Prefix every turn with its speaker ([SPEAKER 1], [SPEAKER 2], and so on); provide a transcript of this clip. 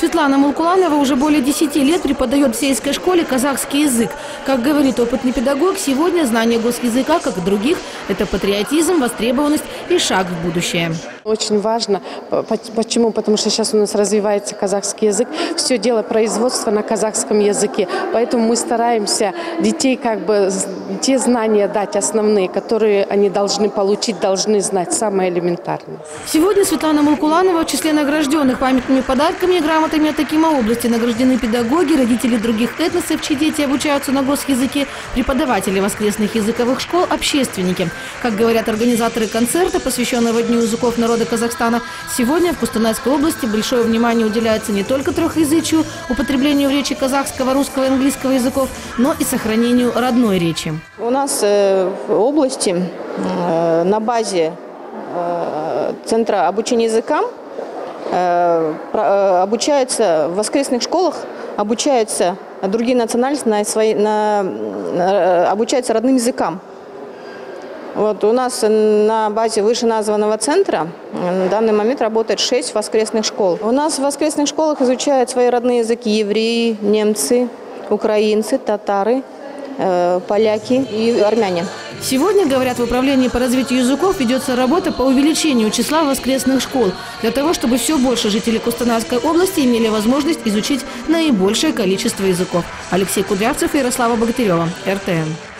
[SPEAKER 1] Светлана Мулкуланова уже более 10 лет преподает в сельской школе казахский язык. Как говорит опытный педагог, сегодня знание госязыка, как и других, это патриотизм, востребованность и шаг в будущее.
[SPEAKER 2] Очень важно. Почему? Потому что сейчас у нас развивается казахский язык. Все дело производства на казахском языке. Поэтому мы стараемся детей те знания дать основные, которые они должны получить, должны знать, самое элементарное.
[SPEAKER 1] Сегодня Светлана Мулкуланова в числе награжденных памятными подарками и грамотами от Акима области награждены педагоги, родители других этносов, чьи дети обучаются на госязыке, преподаватели воскресных языковых школ, общественники. Как говорят организаторы концерта, посвященного Дню языков народа Казахстана, сегодня в Кустанайской области большое внимание уделяется не только трехязычию, употреблению в речи казахского, русского и английского языков, но и сохранению родной речи.
[SPEAKER 3] У нас в области на базе Центра обучения языкам обучаются в воскресных школах, обучаются другие национальности, обучаются родным языкам. Вот у нас на базе вышеназванного центра в данный момент работает 6 воскресных школ. У нас в воскресных школах изучают свои родные языки евреи, немцы, украинцы, татары, поляки и армяне.
[SPEAKER 1] Сегодня, говорят, в управлении по развитию языков ведется работа по увеличению числа воскресных школ, для того, чтобы все больше жителей Кустанайской области имели возможность изучить наибольшее количество языков. Алексей Кудрявцев и Ярослава Богатырева, РТН.